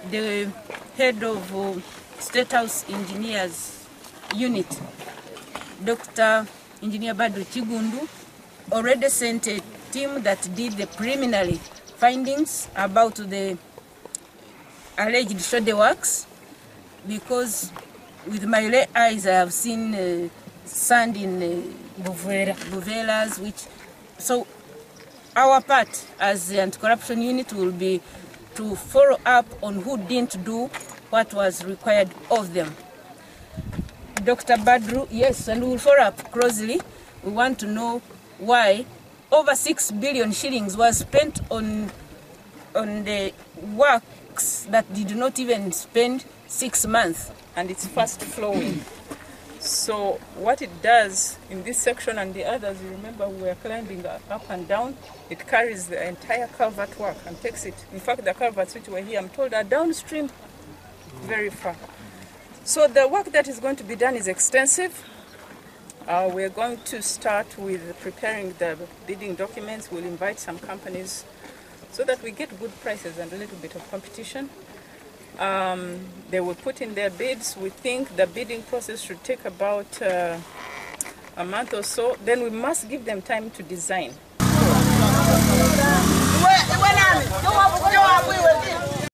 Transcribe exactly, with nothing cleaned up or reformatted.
the head of uh, Statehouse Engineers Unit, Doctor Engineer Badru Chigundu, already sent a team that did the preliminary findings about the alleged shoddy works, because with my lay eyes I have seen uh, sand in uh, buvelas, which, so our part as the anti-corruption unit will be to follow up on who didn't do what was required of them. Doctor Badru, yes, and we will follow up closely. We want to know why over six billion shillings was spent on, on the works that did not even spend six months. And it's fast flowing. So what it does in this section and the others, you remember we are climbing up and down, it carries the entire culvert work and takes it. In fact, the culverts which were here, I'm told, are downstream very far. So the work that is going to be done is extensive. Uh, we're going to start with preparing the bidding documents. We'll invite some companies so that we get good prices and a little bit of competition. Um, they will put in their bids. We think the bidding process should take about uh, a month or so. Then we must give them time to design.